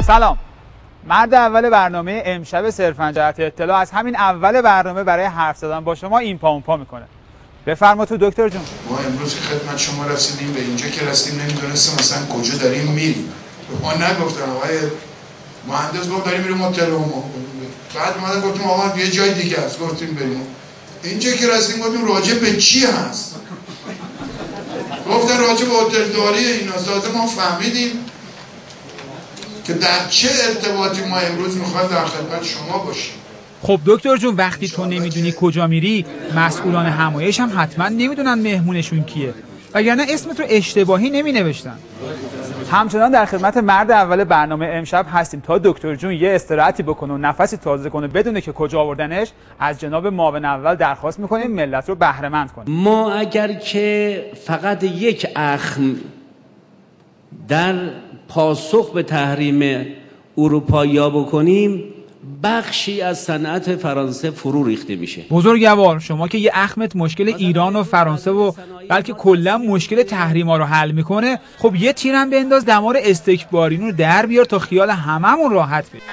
سلام. مرد اول برنامه امشب صرفاً جهت اطلاع از همین اول برنامه برای حرف زدن با شما این پا اون پا میکنه. بفرما تو دکتر جون. ما امروز که خدمت شما رسیدیم، به اینجا که رسیدیم نمیدونستیم مثلا کجا داریم میریم. ما نگفتن آقای مهندس گفت داریم میریم هتل ما. بعد اومدن گفتیم آقا یه جای دیگه است، گفتیم بریم. اینجا که رسیدیم گفتیم راجع به چی هست؟ گفتن راجع به هتل داری اینا. تازه ما فهمیدیم که در چه ارتباطی ما امروز میخوایم در خدمت شما باشیم. خب دکتر جون، وقتی تو نمیدونی کجا میری، مسئولان همایش هم حتما نمیدونن مهمونشون کیه، وگرنه اسمت رو اشتباهی نمی نوشتن. همچنان در خدمت مرد اول برنامه امشب هستیم تا دکتر جون یه استراحتی بکنه و نفسی تازه کنه بدونه که کجا آوردنش. از جناب معاون اول درخواست میکنیم ملت رو بهره مند کنه. ما اگر که فقط یک اخم در پاسخ به تحریم اروپایی‌ها بکنیم، بخشی از صنعت فرانسه فرو ریخته میشه. بزرگوار، شما که یه اخمت مشکل ایران و فرانسه و بلکه کلا مشکل تحریما رو حل میکنه، خب یه تیرم بنداز دمار استکبارین رو در بیار تا خیال هممون راحت بشه.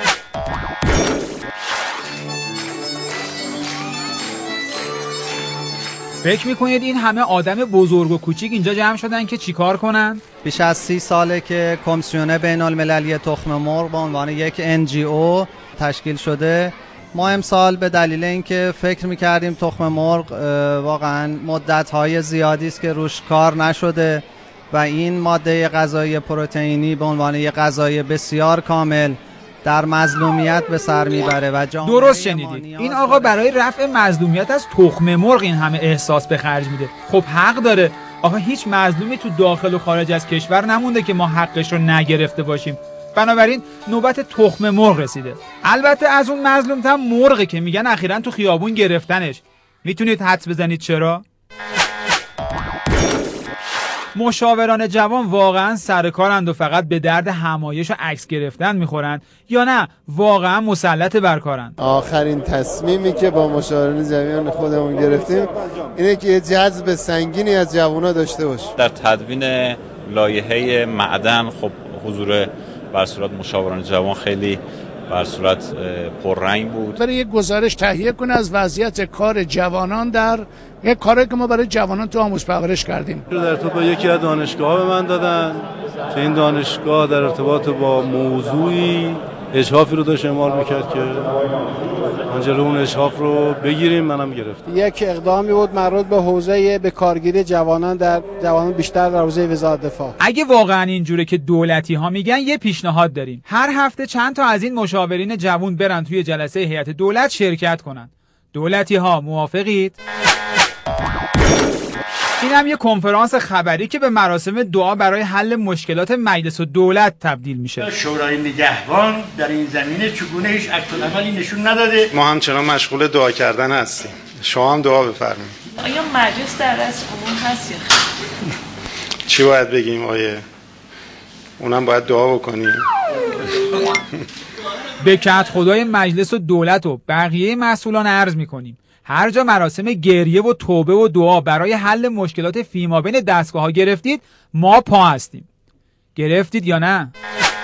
فکر میکنید این همه آدم بزرگ و کوچیک اینجا جمع شدن که چیکار کنن؟ بیش از 30 ساله که کمیسیون بین‌المللی تخم مرغ به عنوان یک NGO تشکیل شده. ما امسال به دلیل اینکه فکر میکردیم تخم مرغ واقعا مدت‌های زیادی است که روش کار نشده و این ماده غذایی پروتئینی به عنوان یک غذای بسیار کامل در مظلومیت به سر میبره و درست شنیدید، این آقا برای رفع مظلومیت از تخم مرغ این همه احساس به خرج میده. خب حق داره. آقا هیچ مظلومی تو داخل و خارج از کشور نمونده که ما حقش رو نگرفته باشیم. بنابراین نوبت تخم مرغ رسیده. البته از اون مظلومتر مرغه که میگن اخیراً تو خیابون گرفتنش. میتونید حدس بزنید چرا؟ مشاوران جوان واقعا سرکارند و فقط به درد همایش و عکس گرفتن میخورن، یا نه واقعا مسلط بر کارن؟ آخرین تصمیمی که با مشاوران جوان خودمون گرفتیم اینه که جذب سنگینی از جوان‌ها داشته باشیم. در تدوین لایحه معدن خب حضور بر صورت مشاوران جوان خیلی بر صورت پررنگ بود. برای یک گزارش تهیه کنه از وضعیت کار جوانان در یک کاری که ما برای جوانان تو آموزش پرورش کردیم. در ارتباط با یکی از دانشگاه‌ها به من دادن که این دانشگاه در ارتباط با موضوعی اجحافی رو داشت اعمال میکرد که من جلوی اون اجحاف رو بگیریم. منم گرفتم. یک اقدامی بود مربوط به حوزه به کارگیری جوانان بیشتر در حوزه وزارت دفاع. اگه واقعا اینجوره که دولتی ها میگن، یه پیشنهاد داریم. هر هفته چند تا از این مشاورین جوان برن توی جلسه هیئت دولت شرکت کنن. دولتی ها موافقید؟ این هم یه کنفرانس خبری که به مراسم دعا برای حل مشکلات مجلس و دولت تبدیل میشه. شورای نگهبان در این زمینه چگونه هیچ عکس‌العملی نشون نداده. ما همچنان مشغول دعا کردن هستیم. شما هم دعا بفرمایید. آیا مجلس در رأس امور هست یا خیر؟ چی باید بگیم آیه؟ اونم باید دعا بکنیم. به کدخدای مجلس و دولت و بقیه مسئولان عرض میکنیم هر جا مراسم گریه و توبه و دعا برای حل مشکلات فیمابین دستگاه ها گرفتید، ما پا هستیم. گرفتید یا نه؟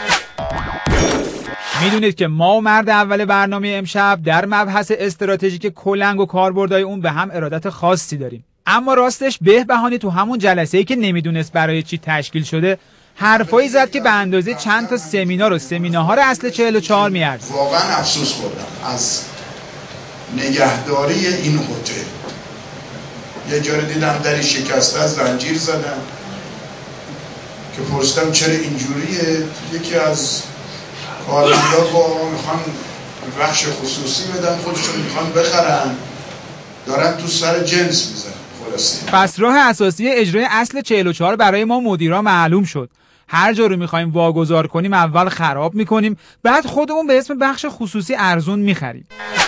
میدونید که ما و مرد اول برنامه امشب در مبحث استراتژیک کلنگ و کاربردهای اون به هم ارادت خاصی داریم. اما راستش بهبهانی تو همون جلسه‌ای که نمیدونست برای چی تشکیل شده حرفایی زد که به اندازه چند تا سمینار و سمینارهای اصل 44 میارزه. واقعا افسوس خوردم از نگهداری این هتل. یه جا دیدم دری شکسته از زنجیر زدن که پرسیدم چرا اینجوریه. یکی از کارمندا با میخوان بخش خصوصی بدن، خودشون میخوان بخرن، دارن تو سر جنس میزنن. پس راه اساسی اجرای اصل 44 برای ما مدیرا معلوم شد. هر جا رو میخوایم واگذار کنیم اول خراب میکنیم، بعد خودمون به اسم بخش خصوصی ارزون میخریم.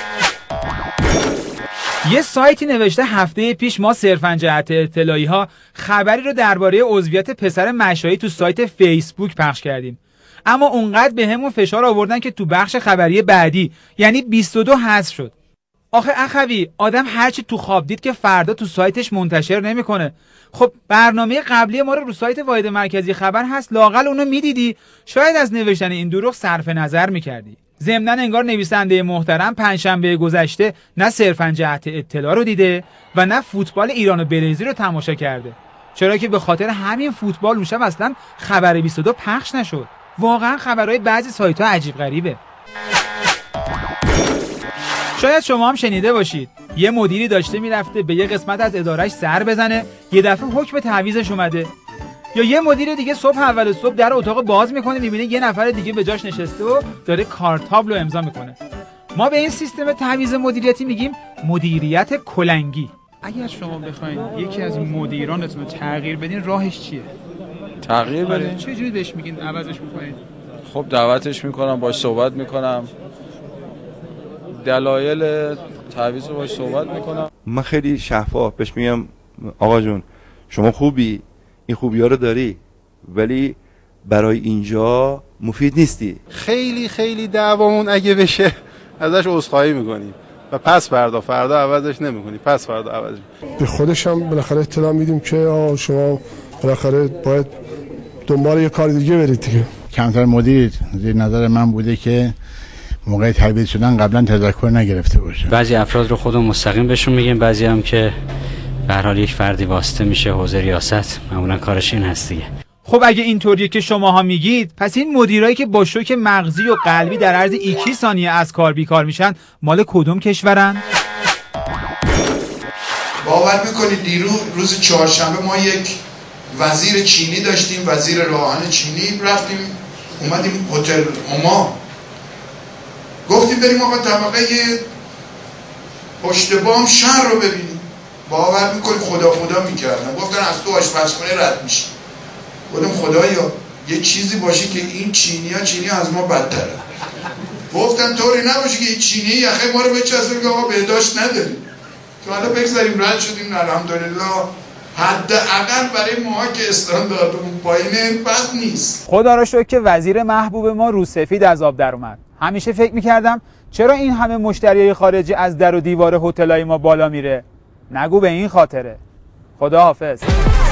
یه سایتی نوشته هفته پیش ما صرفاً جهت اطلاعی ها خبری رو درباره عضویت پسر مشایی تو سایت فیسبوک پخش کردیم، اما اونقدر به همون فشار آوردن که تو بخش خبری بعدی یعنی 22 حذف شد. آخه اخوی آدم هرچی تو خواب دید که فردا تو سایتش منتشر نمیکنه. خب برنامه قبلی ما رو سایت واحد مرکزی خبر هست، لااقل اونو میدیدی، شاید از نوشتن این دروغ صرف نظر میکردی. ضمناً انگار نویسنده محترم پنجشنبه گذشته نه صرفاً جهت اطلاع رو دیده و نه فوتبال ایران و برزیل رو تماشا کرده، چرا که به خاطر همین فوتبال اون شب اصلا خبر 22 پخش نشد. واقعا خبرهای بعضی سایت‌ها عجیب غریبه. شاید شما هم شنیده باشید یه مدیری داشته میرفته به یه قسمت از ادارهش سر بزنه، یه دفعه حکم تعویضش اومده. یا یه مدیر دیگه صبح اول صبح در اتاق باز میکنه میبینه یه نفر دیگه به جاش نشسته و داره کارتابل رو امضا میکنه. ما به این سیستم تعویض مدیریتی میگیم مدیریت کلنگی. اگر شما بخواید یکی از مدیرانتون رو تغییر بدین راهش چیه؟ تغییر بدین؟ چه جوری بهش میگین عوضش میکنید؟ خب دعوتش میکنم، باهاش صحبت میکنم، دلایل تعویض رو باهاش صحبت میکنم. من خیلی شفاف بهش میگم آقا جون شما خوبی، این خوبی ها رو داری ولی برای اینجا مفید نیستی. خیلی دعوامون اگه بشه ازش عذرخواهی میکنیم و پس فردا عوضش نمیکنیم، پس فردا عوضش. به خودش هم بالاخره اطلاع میدیم که شما بالاخره باید دنبال یه کار دیگه برید دیگه. کمتر مدیر زیر نظر من بوده که موقع تعویض شدن قبلا تذکر نگرفته باشه. بعضی افراد رو خودمون مستقیم بهشون میگیم، بعضی هم که به هر حال یک فردی واسطه میشه، حوزه ریاست معمولا کارش این هست دیگه. خب اگه اینطوریه که شماها میگید، پس این مدیرایی که با شوک مغزی و قلبی در عرض 1 ثانیه از کار بیکار میشن مال کدوم کشورن؟ باور میکنید دیروز روز چهارشنبه ما یک وزیر چینی داشتیم، وزیر راهن چینی، رفتیم اومدیم هتل اوما، گفتیم بریم آقا طبقه پشت بام شهر رو ببینیم. باور میکنید خدا میکردن، گفتن از تو آشپزخونه رد میشی. گفتم خدایا یه چیزی باشه که این چینی از ما بدتره. گفتم طوری نباشه که این چینی یخه ما رو بچسبه که آقا بهداشت نداریم. تو حالا بگذاریم رد شدیم الحمدلله، حداقل برای ما که استانداردمون پایینه بد نیست. خدا را شکر که وزیر محبوب ما روسفید از آب در اومد. همیشه فکر میکردم چرا این همه مشتریای خارجی از در و دیوار هتلای ما بالا میره؟ نگو به این خاطره. خدا حافظ.